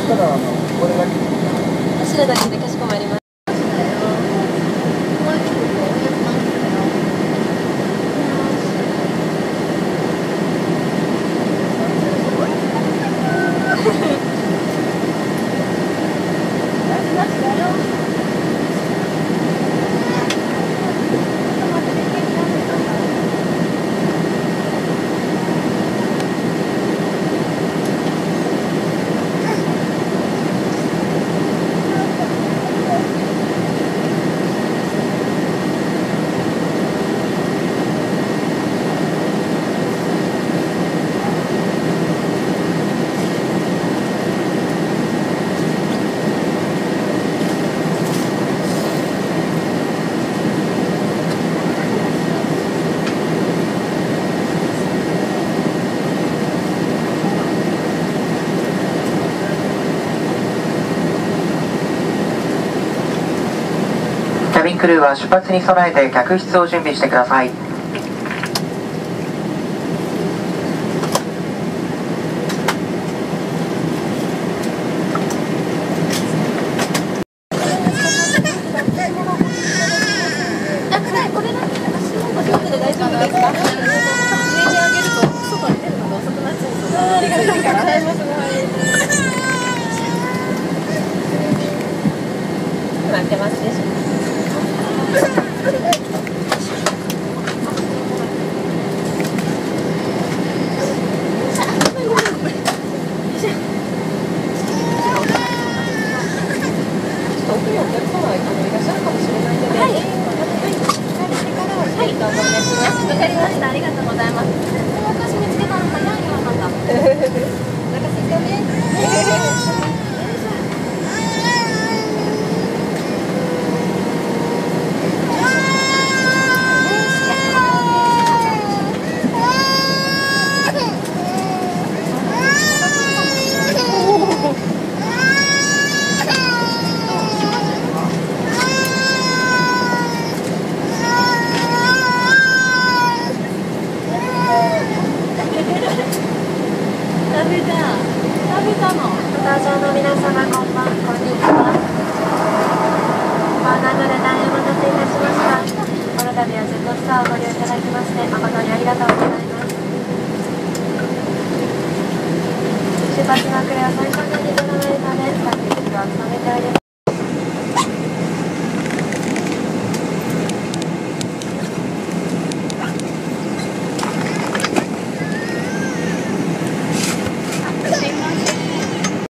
たらこれだけ。 走るだけでかしこまります。 キャビンクルーは出発に備えて客室を準備してください。 待ってますでしょ。奥にお客様いらっしゃるかもしれないので、はい、どうぞお願いします。わかりました。ありがとうございます。私見つけたの早いよ、また。お腹すいたね。搭乗の皆様、こんにちは。ご案内ので大変お待たせいたしました。この度はジェットスターをご利用いただきまして誠にありがとうございます。出発の遅れを最小限にとどめるため、各駅はお